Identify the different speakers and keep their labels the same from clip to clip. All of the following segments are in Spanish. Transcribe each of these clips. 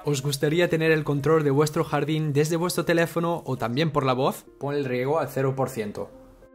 Speaker 1: ¿Os gustaría tener el control de vuestro jardín desde vuestro teléfono o también por la voz? Pon el riego al 0%.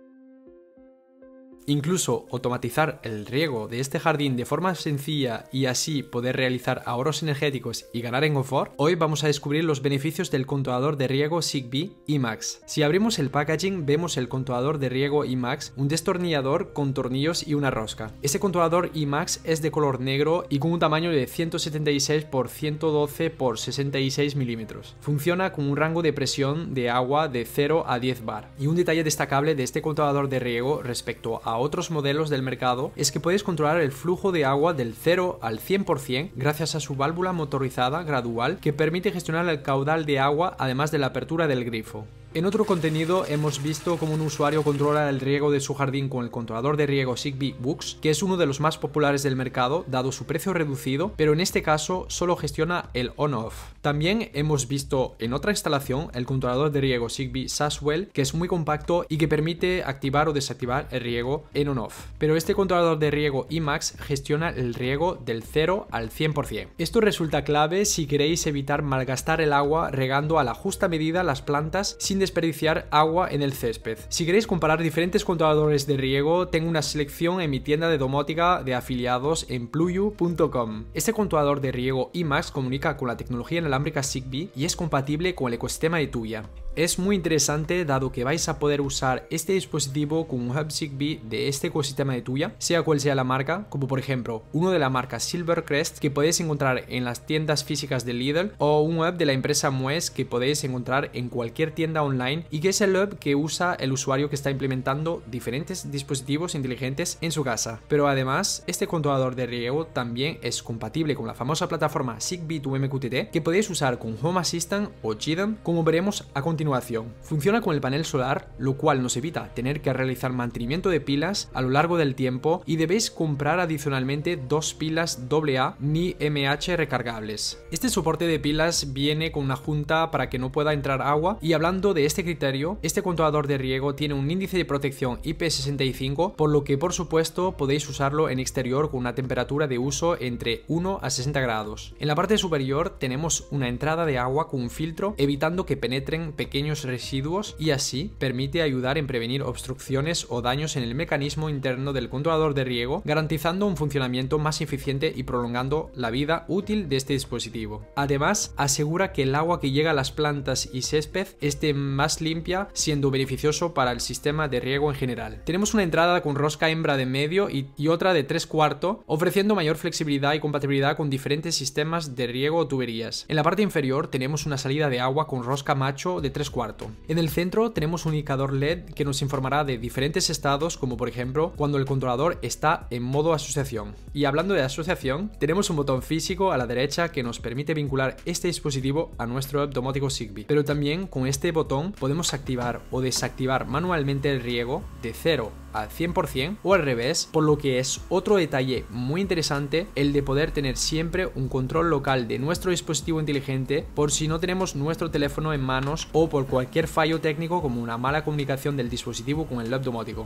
Speaker 1: Incluso automatizar el riego de este jardín de forma sencilla y así poder realizar ahorros energéticos y ganar en confort. Hoy vamos a descubrir los beneficios del controlador de riego Zigbee Emax. Si abrimos el packaging vemos el controlador de riego Emax, un destornillador con tornillos y una rosca. Este controlador Emax es de color negro y con un tamaño de 176 x 112 x 66 milímetros. Funciona con un rango de presión de agua de 0 a 10 bar. Y un detalle destacable de este controlador de riego respecto a otros modelos del mercado es que podéis controlar el flujo de agua del 0 al 100% gracias a su válvula motorizada gradual que permite gestionar el caudal de agua además de la apertura del grifo. En otro contenido hemos visto cómo un usuario controla el riego de su jardín con el controlador de riego Zigbee Bux, que es uno de los más populares del mercado dado su precio reducido, pero en este caso solo gestiona el on-off. También hemos visto en otra instalación el controlador de riego Zigbee Saswell, que es muy compacto y que permite activar o desactivar el riego en on-off. Pero este controlador de riego Emax gestiona el riego del 0 al 100%. Esto resulta clave si queréis evitar malgastar el agua regando a la justa medida las plantas sin desperdiciar agua en el césped. Si queréis comparar diferentes controladores de riego, tengo una selección en mi tienda de domótica de afiliados en pluyu.com. Este controlador de riego Emax comunica con la tecnología inalámbrica Zigbee y es compatible con el ecosistema de Tuya. Es muy interesante dado que vais a poder usar este dispositivo con un hub Zigbee de este ecosistema de Tuya, sea cual sea la marca, como por ejemplo uno de la marca Silvercrest que podéis encontrar en las tiendas físicas de Lidl o un hub de la empresa Mues que podéis encontrar en cualquier tienda online y que es el hub que usa el usuario que está implementando diferentes dispositivos inteligentes en su casa. Pero además, este controlador de riego también es compatible con la famosa plataforma Zigbee to MQTT que podéis usar con Home Assistant o Jidam, como veremos a continuación. Funciona con el panel solar, lo cual nos evita tener que realizar mantenimiento de pilas a lo largo del tiempo y debéis comprar adicionalmente dos pilas AA ni MH recargables. Este soporte de pilas viene con una junta para que no pueda entrar agua y hablando de este criterio, este controlador de riego tiene un índice de protección IP65, por lo que por supuesto podéis usarlo en exterior con una temperatura de uso entre 1 a 60 grados. En la parte superior tenemos una entrada de agua con un filtro evitando que penetren pequeños residuos y así permite ayudar en prevenir obstrucciones o daños en el mecanismo interno del controlador de riego, garantizando un funcionamiento más eficiente y prolongando la vida útil de este dispositivo. Además, asegura que el agua que llega a las plantas y césped esté más limpia, siendo beneficioso para el sistema de riego en general. Tenemos una entrada con rosca hembra de medio y otra de 3/4, ofreciendo mayor flexibilidad y compatibilidad con diferentes sistemas de riego o tuberías. En la parte inferior tenemos una salida de agua con rosca macho de 3/4. En el centro tenemos un indicador LED que nos informará de diferentes estados, como por ejemplo cuando el controlador está en modo asociación. Y hablando de asociación, tenemos un botón físico a la derecha que nos permite vincular este dispositivo a nuestro hub domótico Zigbee. Pero también con este botón podemos activar o desactivar manualmente el riego de 0 al 100% o al revés, por lo que es otro detalle muy interesante el de poder tener siempre un control local de nuestro dispositivo inteligente por si no tenemos nuestro teléfono en manos o por cualquier fallo técnico como una mala comunicación del dispositivo con el hub domótico.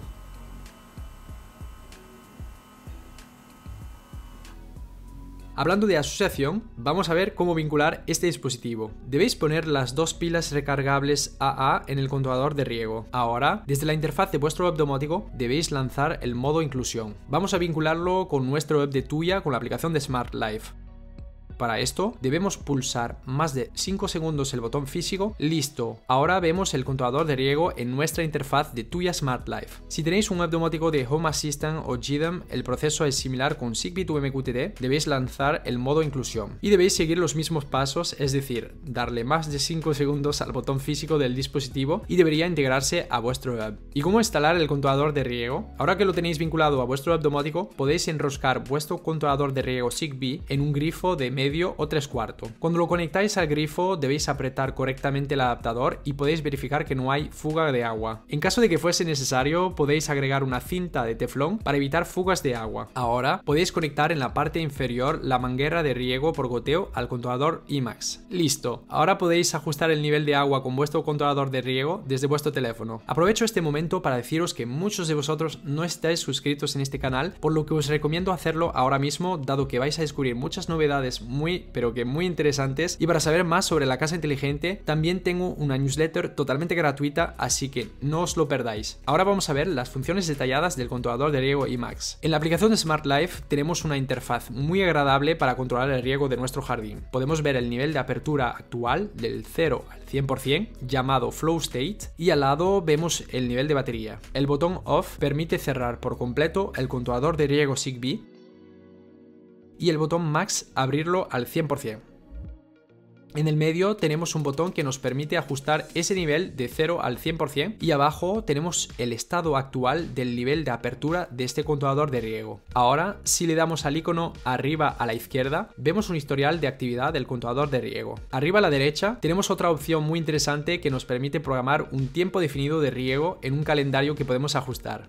Speaker 1: Hablando de asociación, vamos a ver cómo vincular este dispositivo. Debéis poner las dos pilas recargables AA en el controlador de riego. Ahora, desde la interfaz de vuestro hub domótico, debéis lanzar el modo inclusión. Vamos a vincularlo con nuestro hub de Tuya con la aplicación de Smart Life. Para esto debemos pulsar más de 5 segundos el botón físico. Listo, ahora vemos el controlador de riego en nuestra interfaz de Tuya Smart Life. Si tenéis un hub domótico de Home Assistant o Jidam, el proceso es similar con Zigbee to MQTT. Debéis lanzar el modo inclusión y debéis seguir los mismos pasos, es decir, darle más de 5 segundos al botón físico del dispositivo y debería integrarse a vuestro hub. ¿Y cómo instalar el controlador de riego? Ahora que lo tenéis vinculado a vuestro hub domótico, podéis enroscar vuestro controlador de riego Zigbee en un grifo de medio o 3/4. Cuando lo conectáis al grifo debéis apretar correctamente el adaptador y podéis verificar que no hay fuga de agua. En caso de que fuese necesario podéis agregar una cinta de teflón para evitar fugas de agua. Ahora podéis conectar en la parte inferior la manguera de riego por goteo al controlador Emax. Listo, ahora podéis ajustar el nivel de agua con vuestro controlador de riego desde vuestro teléfono. Aprovecho este momento para deciros que muchos de vosotros no estáis suscritos en este canal, por lo que os recomiendo hacerlo ahora mismo dado que vais a descubrir muchas novedades muy muy, pero que muy interesantes. Y para saber más sobre la casa inteligente, también tengo una newsletter totalmente gratuita, así que no os lo perdáis. Ahora vamos a ver las funciones detalladas del controlador de riego Emacs. En la aplicación de Smart Life tenemos una interfaz muy agradable para controlar el riego de nuestro jardín. Podemos ver el nivel de apertura actual del 0 al 100%, llamado Flow State, y al lado vemos el nivel de batería. El botón Off permite cerrar por completo el controlador de riego Zigbee y el botón Max abrirlo al 100%. En el medio tenemos un botón que nos permite ajustar ese nivel de 0 al 100% y abajo tenemos el estado actual del nivel de apertura de este controlador de riego. Ahora, si le damos al icono arriba a la izquierda, vemos un historial de actividad del controlador de riego. Arriba a la derecha tenemos otra opción muy interesante que nos permite programar un tiempo definido de riego en un calendario que podemos ajustar.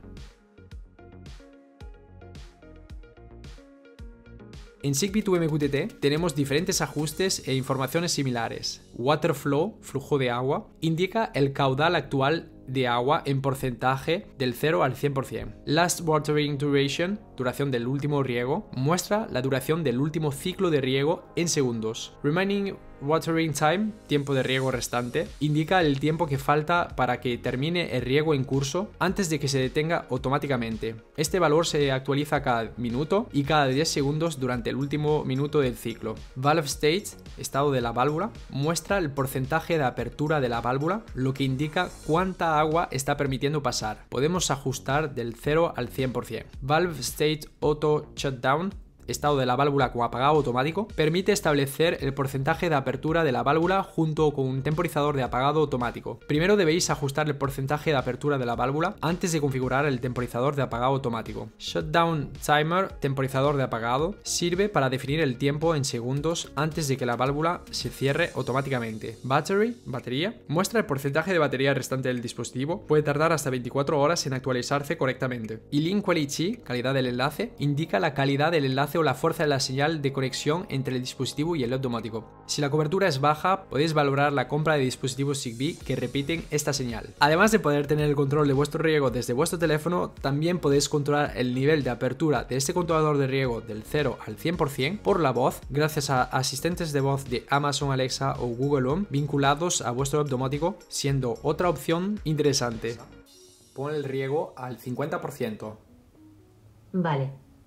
Speaker 1: En Zigbee to MQTT tenemos diferentes ajustes e informaciones similares. Water flow, flujo de agua, indica el caudal actual de agua en porcentaje del 0 al 100%. Last watering duration, duración del último riego, muestra la duración del último ciclo de riego en segundos. Remaining watering time, tiempo de riego restante, indica el tiempo que falta para que termine el riego en curso antes de que se detenga automáticamente. Este valor se actualiza cada minuto y cada 10 segundos durante el último minuto del ciclo. Valve state, estado de la válvula, muestra el porcentaje de apertura de la válvula, lo que indica cuánta agua está permitiendo pasar. Podemos ajustar del 0 al 100%. Valve State Auto Shutdown, estado de la válvula con apagado automático, permite establecer el porcentaje de apertura de la válvula junto con un temporizador de apagado automático. Primero debéis ajustar el porcentaje de apertura de la válvula antes de configurar el temporizador de apagado automático. Shutdown Timer, temporizador de apagado, sirve para definir el tiempo en segundos antes de que la válvula se cierre automáticamente. Battery, batería, muestra el porcentaje de batería restante del dispositivo, puede tardar hasta 24 horas en actualizarse correctamente. Y Link Quality, calidad del enlace, indica la calidad del enlace o la fuerza de la señal de conexión entre el dispositivo y el automático. Si la cobertura es baja, podéis valorar la compra de dispositivos Zigbee que repiten esta señal. Además de poder tener el control de vuestro riego desde vuestro teléfono, también podéis controlar el nivel de apertura de este controlador de riego del 0 al 100% por la voz, gracias a asistentes de voz de Amazon Alexa o Google Home vinculados a vuestro automático, siendo otra opción interesante. Pon el riego al 50%.
Speaker 2: Vale.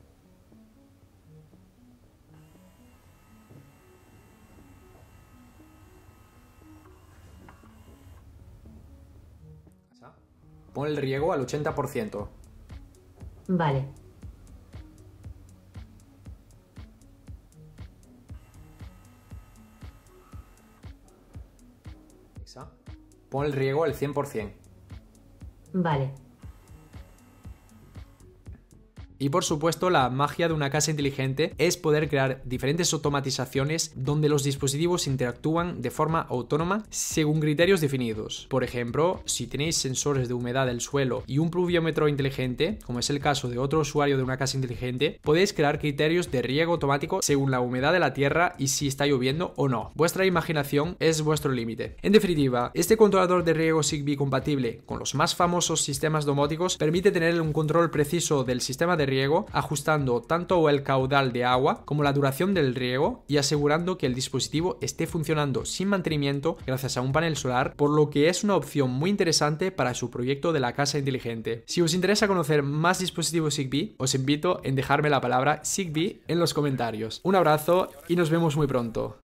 Speaker 1: Pon el riego al 80%.
Speaker 2: Vale.
Speaker 1: Pon el riego al 100%.
Speaker 2: Vale.
Speaker 1: Y por supuesto, la magia de una casa inteligente es poder crear diferentes automatizaciones donde los dispositivos interactúan de forma autónoma según criterios definidos. Por ejemplo, si tenéis sensores de humedad del suelo y un pluviómetro inteligente, como es el caso de otro usuario de una casa inteligente, podéis crear criterios de riego automático según la humedad de la tierra y si está lloviendo o no. Vuestra imaginación es vuestro límite. En definitiva, este controlador de riego Zigbee compatible con los más famosos sistemas domóticos permite tener un control preciso del sistema de riego, ajustando tanto el caudal de agua como la duración del riego y asegurando que el dispositivo esté funcionando sin mantenimiento gracias a un panel solar, por lo que es una opción muy interesante para su proyecto de la casa inteligente. Si os interesa conocer más dispositivos Zigbee, os invito a dejarme la palabra Zigbee en los comentarios. Un abrazo y nos vemos muy pronto.